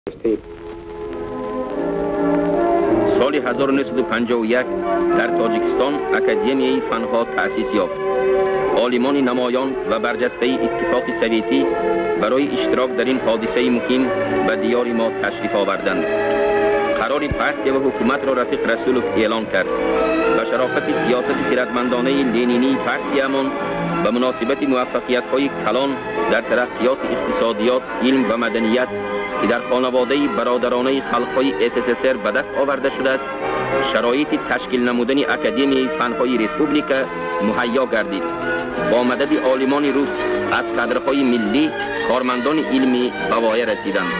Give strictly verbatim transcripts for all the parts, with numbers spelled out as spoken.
سال هزار و نهصد و پنجاه و یک در تاجیکستان اکادمی فنها تأسیس یافت. عالمان نمایان و برجسته اتفاق سوویتی برای اشتراک در این حادثه مهم به دیار ما تشریف آوردند. قرار پارتی و حکومت را رفیق رسولوف اعلان کرد. به شرافت سیاست خردمندانه لنینی پارتیمان به مناسبت موفقیت‌های کلان در ترقیات اقتصادیات، علم و مدنیت که در خانواده برادرانه خلق‌های اس اس اس ار به دست آورده شده است، شرایط تشکیل نمودن اکادمی فنهای ریسپوبلیکا مهیا گردید. با مدد عالمان روس از کادرهای ملی، کارمندان علمی به وای رسیدند.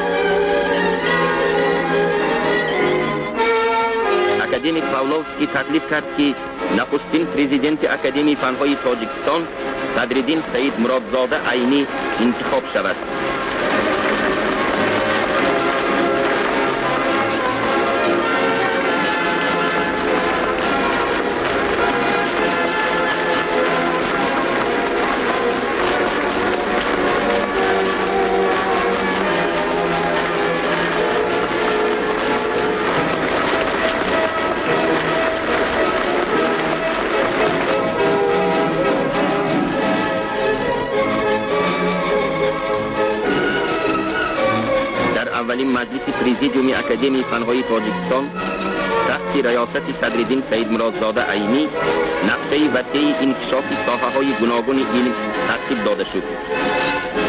اکادمی پاولوفسکی تکلیف کرد که نخستین پرزیدنت اکادمی فنهای تاجیکستان صدرالدین سید مرادزاده عینی انتخاب شود. اولین مجلس پرزیدیوم اکادمی فنهای تاجیکستان تحت ریاست صدرالدین سید مرادزاده عینی نقشه وسیع انکشاف ساحه‌های گوناگون علم ترتیب داده شد.